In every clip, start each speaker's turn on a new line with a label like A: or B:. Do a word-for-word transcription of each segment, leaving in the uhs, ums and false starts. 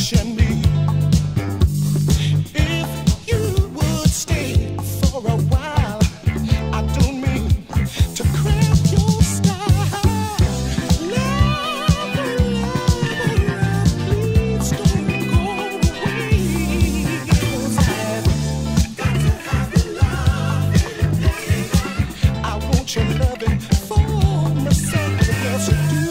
A: and me. If you would stay for a while, I don't mean to cramp your style. Love, love, love, please don't go away. 'Cause I've got to have your love, baby. I want your loving for myself, yes I do.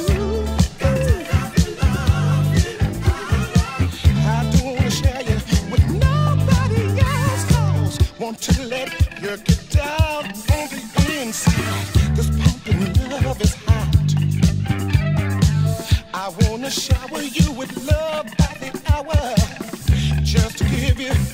A: Want to let you get down on the inside. This pumping love is hot. I wanna shower you with love by the hour, just to give you